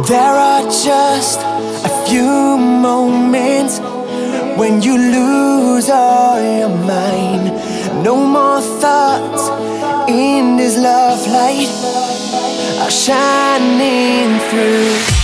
There are just a few moments when you lose all your mind. No more thoughts in this love light are shining through.